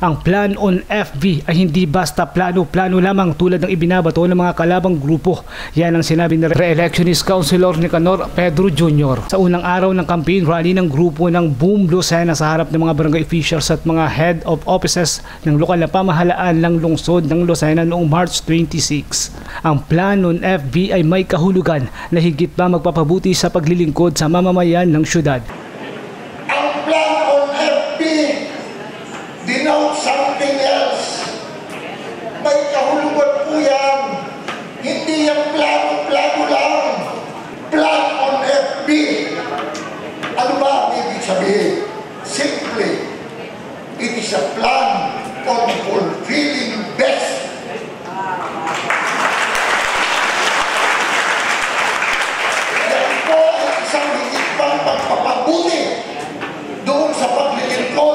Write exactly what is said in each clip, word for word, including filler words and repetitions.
Ang Plan on F B ay hindi basta plano-plano lamang tulad ng ibinabato ng mga kalabang grupo. Yan ang sinabi ng Re-electionist Councilor Nicanor Pedro Junior sa unang araw ng campaign rally ng grupo ng Boom Lucena sa harap ng mga barangay officials at mga head of offices ng lokal na pamahalaan ng lungsod ng Lucena noong March twenty-six. Ang Plan on F B ay may kahulugan na higit pa magpapabuti sa paglilingkod sa mamamayan ng syudad. Ang Plan on F B denotes something else. May kahulugan po yan. Hindi yung plano-plano lang. Plan on F B. Ano ba ang ibig sabihin? Simply, it is a plan on fulfilling best. Yan po ay isang higit pang pagpapabuti doon sa paglilingkod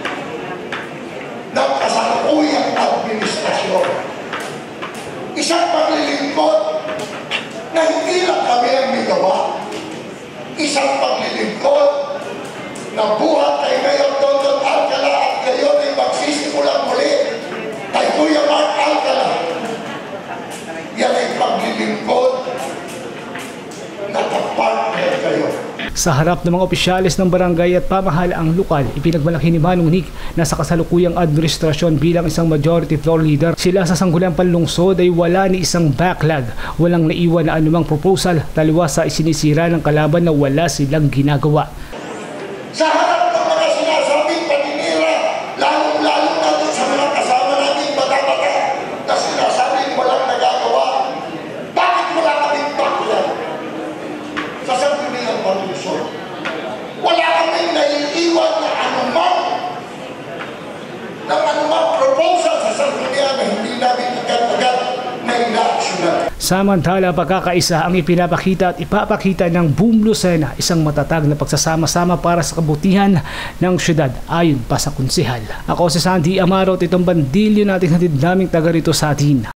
ng kasalukuyang administrasyon. Isang paglilingkod na hindi lang kami ang may gawa. Isang paglilingkod na buhat kay Mayor Dondon Alcala at ngayon ay magsisimulang muli kay Kuya Mark Alcala. Yan ay paglilingkod na kapartner kayo. Sa harap ng mga opisyalis ng barangay at pamahalaang lokal, ipinagmalaki ni Manong Nick na sa kasalukuyang administrasyon bilang isang majority floor leader, sila sa Sangguniang Panlungsod ay wala ni isang backlog, walang naiwan na anumang proposal taliwas sa isinisira ng kalaban na wala silang ginagawa. Sa harap ng mga sinasabing paninira, lalong-lalo natin sa mga kasama nating bata-bata na sinasabing walang nagagawa, bakit wala kaming backlog? Sa Sangguniang Panlungsod, wala kaming naiiwan na anumang ng anumang proposal sa Sangguniang na hindi namin agad-agad na ina-aksyonan. Samantala, pagkakaisa ang ipinapakita at ipapakita ng Boom Lucena, isang matatag na pagsasama-sama para sa kabutihan ng syudad ayon pa sa konsehal. Ako si Sandy Amaro at itong bandilyo nating hatid naming taga rito sa atin.